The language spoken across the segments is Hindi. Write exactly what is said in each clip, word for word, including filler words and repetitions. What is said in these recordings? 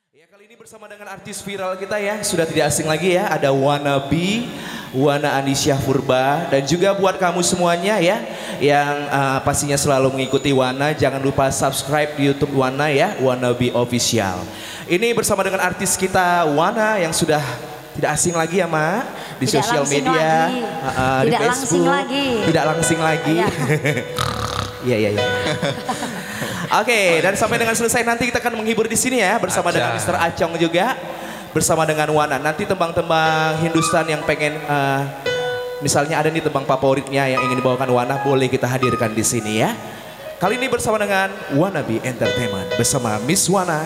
Ya, kali ini bersama dengan artis viral kita ya, sudah tidak asing lagi ya, ada Wannabe, Wana Andisya Purba, dan juga buat kamu semuanya ya, yang uh, pastinya selalu mengikuti Wana, jangan lupa subscribe di YouTube Wana ya, Wannabe Official. Ini bersama dengan artis kita Wana yang sudah tidak asing lagi ya Ma, di tidak sosial media, uh, uh, di Facebook, lagi. tidak langsing lagi. Iya iya iya. Oke, okay, dan sampai dengan selesai nanti kita akan menghibur di sini ya bersama Aca. dengan mister Acong juga, bersama dengan Wana. Nanti tembang-tembang Hindustan yang pengen, uh, misalnya ada nih tembang favoritnya yang ingin dibawakan Wana, boleh kita hadirkan di sini ya. Kali ini bersama dengan Wannabe Entertainment bersama Miss Wana.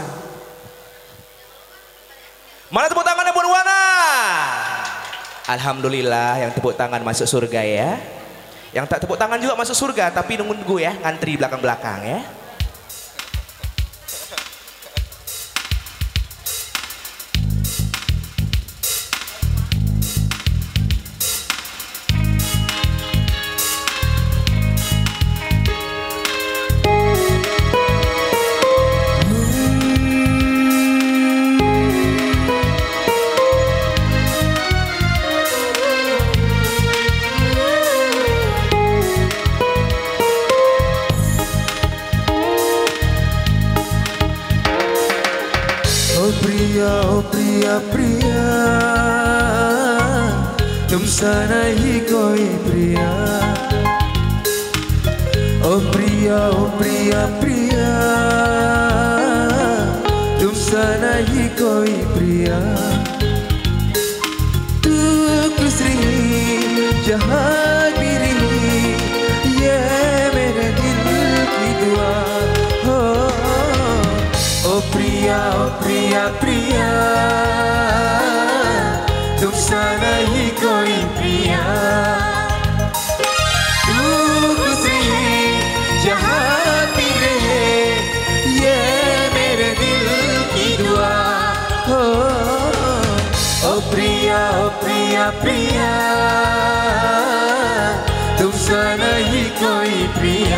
Mana tepuk tangannya buat Wana? Alhamdulillah yang tepuk tangan masuk surga ya. Yang tak tepuk tangan juga masuk surga, tapi nunggu-nunggu ya, ngantri belakang-belakang ya. ओ प्रिया ओ प्रिया प्रिया तुमसा नहीं कोई प्रिया ओ प्रिया ओ प्रिया प्रिया तुमसा नहीं कोई प्रिया तू खुश रही जहाँ भी रही ये मेरे दिल की दुआ हो ओ प्रिया ओ प्रिया प्रिया तुमसा नहीं कोई प्रिया तू खुश रही जहाँ भी रहे ये मेरे दिल की दुआ हो ओ प्रिया ओ प्रिया प्रिया तुमसा नहीं कोई प्रिया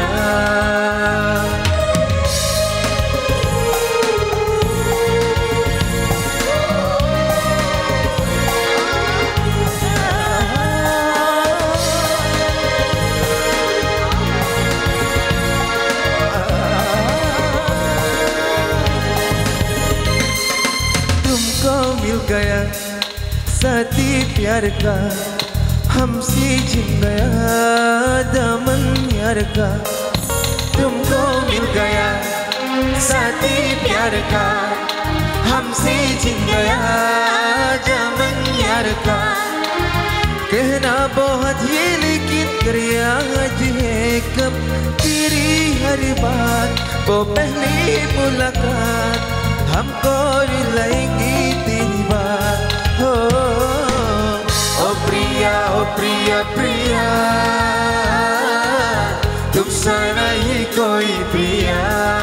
मिल गया साथी प्यार का हमसे छिन गया दामन यार का तुमको मिल गया साथी प्यार का हमसे छिन गया दामन यार का कहना बहुत ये लेकिन करिया आज है कब तेरी हर बात वो पहली मुलाकात हमको रुलाएंगी तेरी बात हो ओ प्रिया ओ प्रिया प्रिया तुमसा नहीं कोई प्रिया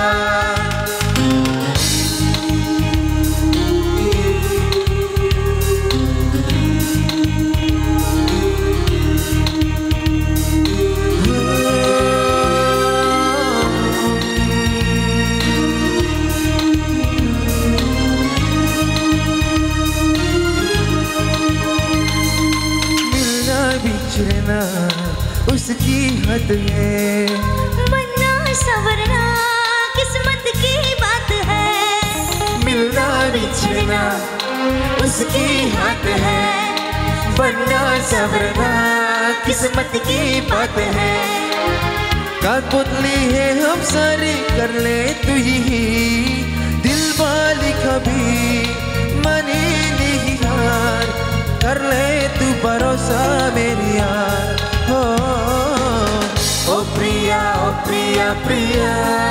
बिछड़ना उसकी हद है बनना संवरना किस्मत की बात है मिलना बिछड़ना उसकी हद है बनना संवरना किस्मत की बात है काट पुतली है हम सारे कर ले तू ही दिल वाली कभी मनी नहीं हार कर ले तू भरोसा मेरी यार हो ओ प्रिया ओ प्रिया प्रिया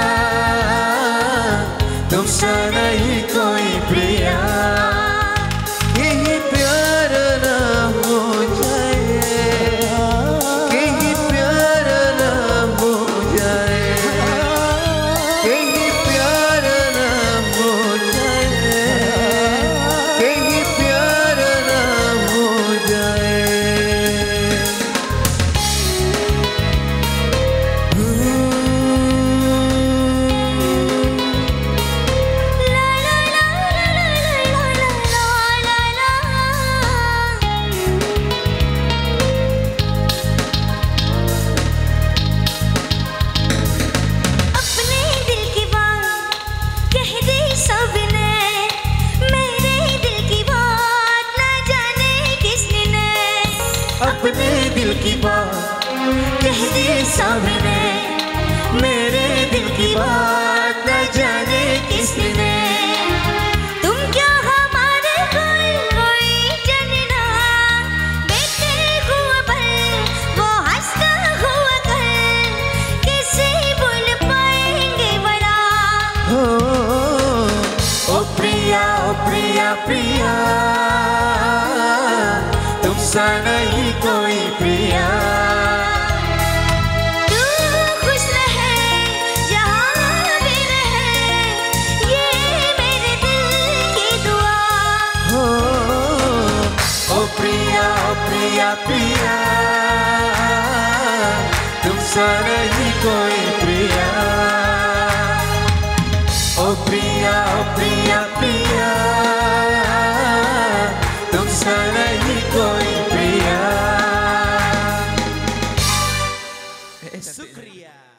तुमसा नहीं कोई प्रिया यही प्यार ना हो जाए यही प्यार ना हो जाए यही प्यार ना हो जाए यही प्यार ना हो जाए ला ला ला ला ला अपने दिल की बात कह दी सामने, मेरे दिल की बात न जाने किसने। तुम क्या हमारे कोई कोई जानना, बेटे हुआ पल वो हंसता हुआ कल, कैसे भूल पाएंगे बड़ा। हो ओ प्रिया ओ प्रिया प्रिया, तुमसा नहीं कोई प्रिया। तू खुश रहे जहाँ भी रहे, ये मेरे दिल की दुआ। हो ओ प्रिया ओ प्रिया प्रिया, तुमसा नहीं कोई प्रिया। ओ प्रिया ओ प्रिया प्रिया, तुमसा नहीं कोई प्रिया। शुक्रिया।